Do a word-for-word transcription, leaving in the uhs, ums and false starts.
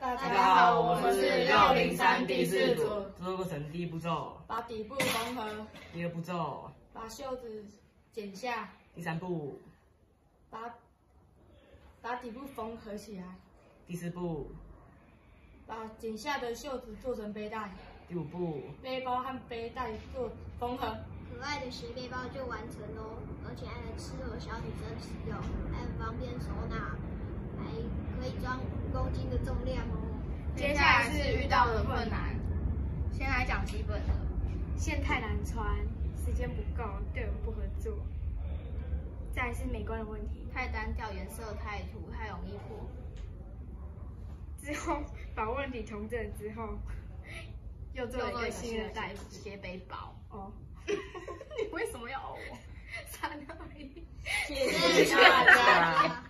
大家好，我们是六零三第四组。 制作过程第一步骤， 把底部缝合。 第二步骤， 把袖子剪下。 第三步， 把把底部缝合起来。 第四步， 把剪下的袖子做成背带。 第五步， 背包和背带做缝合。 可爱的斜背包就完成喽，而且还能适合小女生使用，还很方便收纳，还可以装五公斤的重量哦。 接下来是遇到的困难，先来讲基本的。 线太难穿，时间不够，队友不合作。再来是美观的问题， 太单调，颜色太土，太容易破。 之后把问题统整之后，又做了一个新的袋子斜背包。 哦， 你为什么要偶我？三二一， 谢谢大家。